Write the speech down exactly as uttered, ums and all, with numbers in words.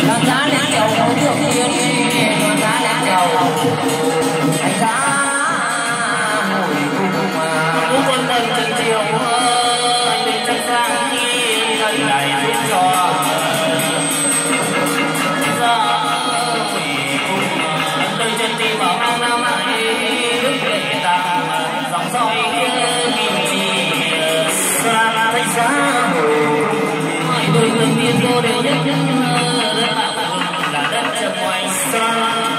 Tôi người biết tôi đều nhất nhất là đất là đất cho ngoài xa.